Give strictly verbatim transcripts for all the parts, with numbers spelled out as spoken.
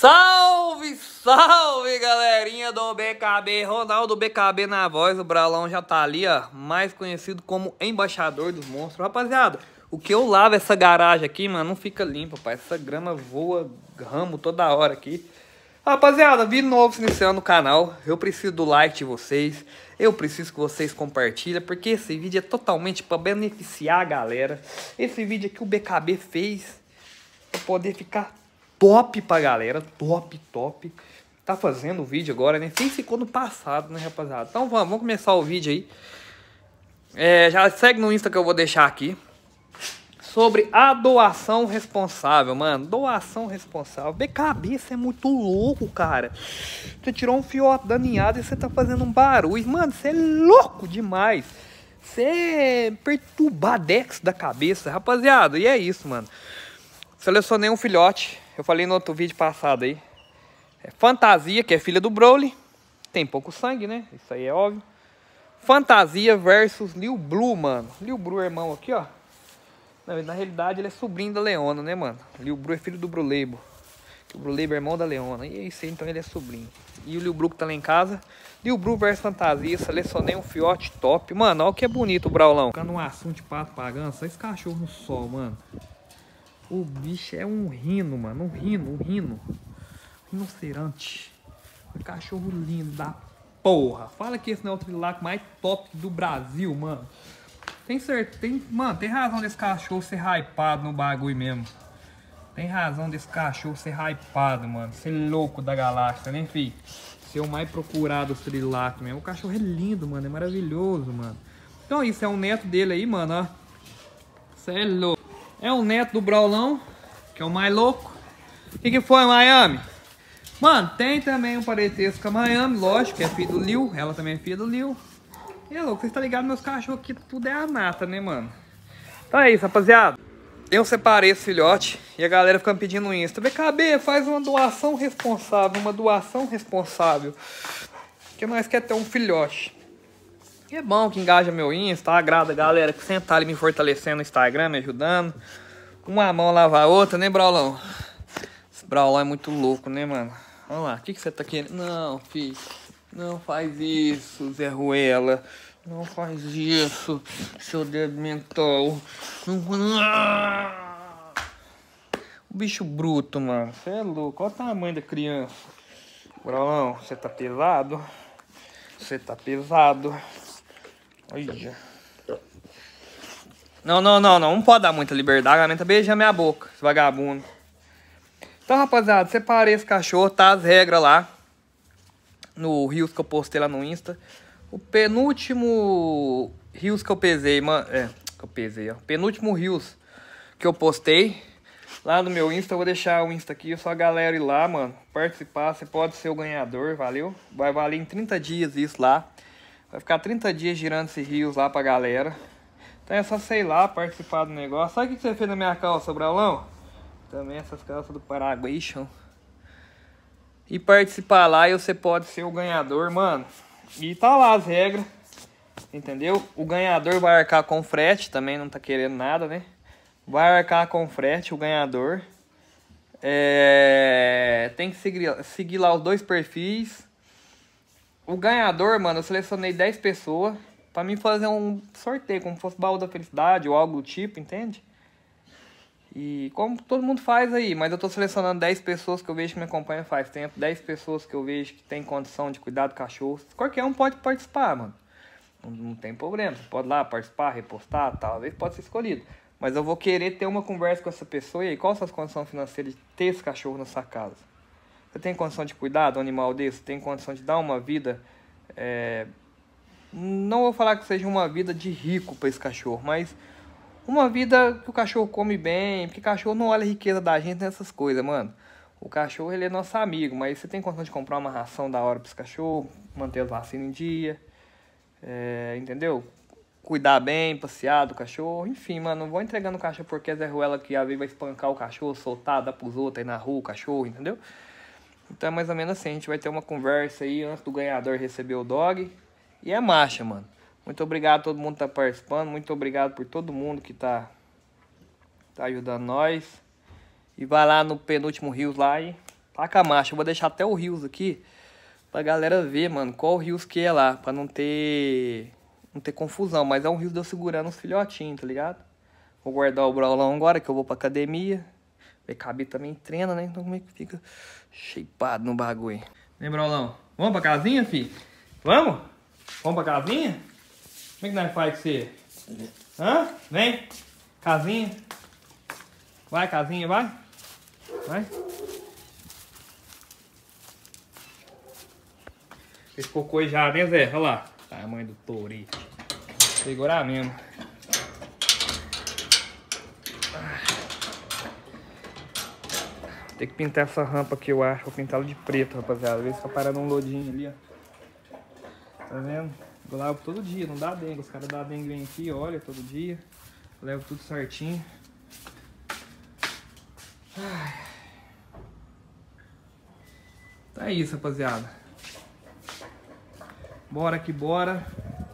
Salve, salve, galerinha do B K B, Ronaldo B K B na voz, o Braulão já tá ali, ó, mais conhecido como embaixador dos monstros. Rapaziada, o que eu lavo essa garagem aqui, mano, não fica limpa, pai, essa grama voa ramo toda hora aqui. Rapaziada, vídeo novo se iniciando no canal, eu preciso do like de vocês, eu preciso que vocês compartilhem, porque esse vídeo é totalmente para beneficiar a galera. Esse vídeo aqui o B K B fez pra poder ficar top pra galera, top, top. Tá fazendo o vídeo agora, né? Fez ficou no passado, né, rapaziada? Então vamos, vamos começar o vídeo aí. É, já segue no Insta que eu vou deixar aqui. Sobre a doação responsável, mano. Doação responsável. B K B, você é muito louco, cara. Você tirou um fiote da ninhada e você tá fazendo um barulho. Mano, você é louco demais. Você é perturbadex da cabeça, rapaziada. E é isso, mano. Selecionei um filhote. Eu falei no outro vídeo passado aí. É Fantasia, que é filha do Broly. Tem pouco sangue, né? Isso aí é óbvio. Fantasia versus Lil Blue, mano. Lil Blue, irmão aqui, ó. Na, na realidade, ele é sobrinho da Leona, né, mano? Lil Blue é filho do Brulebo. O Brulebo é irmão da Leona. E é isso aí, então ele é sobrinho. E o Lil Blue que tá lá em casa. Lil Blue versus Fantasia. Selecionei um fiote top. Mano, olha o que é bonito o Braulão. Ficando um assunto de pato pagando. Só esse cachorro no sol, mano. O bicho é um rino, mano. Um rino, um rino. Rinoceronte. Um cachorro lindo da porra. Fala que esse não é o trilaco mais top do Brasil, mano. Tem certeza. Tem, mano, tem razão desse cachorro ser hypado no bagulho mesmo. Tem razão desse cachorro ser hypado, mano. Ser louco da galáxia, né, fi? Ser o mais procurado dos trilacos mesmo. O cachorro é lindo, mano. É maravilhoso, mano. Então isso é um neto dele aí, mano, ó. Cê é louco. É o neto do Braulão, que é o mais louco. O que, que foi, Miami? Mano, tem também um parentesco com a Miami, lógico, que é filho do Lil. Ela também é filha do Lil. E é louco, vocês estão ligados, meus cachorros aqui, tudo é a nata, né, mano? Então é isso, rapaziada. Eu separei esse filhote e a galera fica me pedindo no Insta. B K B, faz uma doação responsável, uma doação responsável. Que nós quer ter um filhote. E é bom que engaja meu Insta, agrada a galera que sempre tá ali me fortalecendo no Instagram, me ajudando. Uma mão lava a outra, né, Braulão? Esse Braulão é muito louco, né, mano? Vamos lá, o que, que você tá querendo? Não, filho, não faz isso, Zé Ruela. Não faz isso, seu dedo mental. O bicho bruto, mano. Você é louco, olha o tamanho da criança. Braulão, você tá pesado? Você tá pesado. Olha. Não, não, não, não. Não pode dar muita liberdade. A garanta beija minha boca, esse vagabundo. Então, rapaziada, separei esse cachorro, tá as regras lá. No Rios que eu postei lá no Insta. O penúltimo Rios que eu pesei, mano. É, que eu pesei, ó. Penúltimo Rios que eu postei. Lá no meu Insta, eu vou deixar o Insta aqui. Só a galera ir lá, mano. Participar, você pode ser o ganhador, valeu? Vai valer em trinta dias isso lá. Vai ficar trinta dias girando esse rios lá pra galera. Então é só você ir lá participar do negócio. Sabe o que você fez na minha calça, Braulão? Também essas calças do Paraguai, chão. E participar lá e você pode ser o ganhador, mano. E tá lá as regras. Entendeu? O ganhador vai arcar com frete. Também não tá querendo nada, né? Vai arcar com frete o ganhador. É... Tem que seguir, seguir lá os dois perfis. O ganhador, mano, eu selecionei dez pessoas pra mim fazer um sorteio, como fosse baú da felicidade ou algo do tipo, entende? E como todo mundo faz aí, mas eu tô selecionando dez pessoas que eu vejo que me acompanham faz tempo, dez pessoas que eu vejo que tem condição de cuidar do cachorro. Qualquer um pode participar, mano. Não, não tem problema, você pode ir lá participar, repostar, talvez pode ser escolhido. Mas eu vou querer ter uma conversa com essa pessoa e aí, qual a sua condição financeira de ter esse cachorro na sua casa? Você tem condição de cuidar do animal desse? Tem condição de dar uma vida... É... Não vou falar que seja uma vida de rico para esse cachorro, mas uma vida que o cachorro come bem, porque cachorro não olha a riqueza da gente nessas coisas, mano. O cachorro, ele é nosso amigo, mas você tem condição de comprar uma ração da hora para esse cachorro, manter as vacinas em dia, é... entendeu? Cuidar bem, passear do cachorro, enfim, mano, não vou entregando o cachorro porque é Zé Ruela que às vezes vai espancar o cachorro, soltar, dar pros outros aí na rua, o cachorro, entendeu? Então é mais ou menos assim, a gente vai ter uma conversa aí antes do ganhador receber o dog. E é marcha, mano. Muito obrigado a todo mundo que tá participando. Muito obrigado por todo mundo que tá, tá ajudando nós. E vai lá no penúltimo Rios lá e Taca a marcha. Eu vou deixar até o rios aqui pra galera ver, mano, qual rios que é lá. Pra não ter... Não ter confusão. Mas é um rios de eu segurando os filhotinhos, tá ligado? Vou guardar o Braulão agora, que eu vou pra academia. O B K B também treina, né? Então como é que fica shapeado no bagulho. Né, Braulão? Vamos pra casinha, filho? Vamos? Vamos pra casinha? Como é que nós faz com você? Hã? Vem. Casinha. Vai, casinha, vai. Vai. Fez cocô já, né, Zé? Olha lá. Tamanho do tourinho. Segurar mesmo. Tem que pintar essa rampa aqui, eu acho. Vou pintá-la de preto, rapaziada. Vê se tá parando um lodinho ali, ó. Tá vendo? Eu lavo todo dia, não dá dengue. Os caras dão dengue vem aqui, olha, todo dia. Eu levo tudo certinho. Ai. Tá isso, rapaziada. Bora que bora.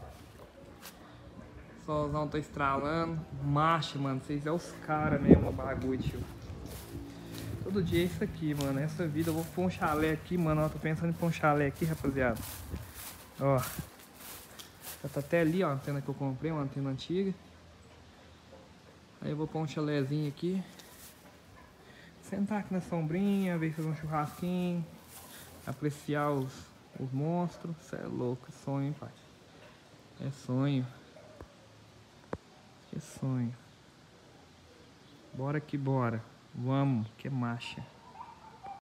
Solzão tá estralando. Marcha, mano. Vocês é os caras mesmo, bagulho, tio. Todo dia é isso aqui, mano. Essa vida eu vou pôr um chalé aqui, mano. Eu tô pensando em pôr um chalé aqui, rapaziada. Ó. Já tá até ali, ó. A antena que eu comprei, uma antena antiga. Aí eu vou pôr um chalézinho aqui. Sentar aqui na sombrinha, ver se fazer um churrasquinho. Apreciar os, os monstros. Isso é louco, é sonho, hein, pai? É sonho. Que sonho. Bora que bora. Vamos, que marcha.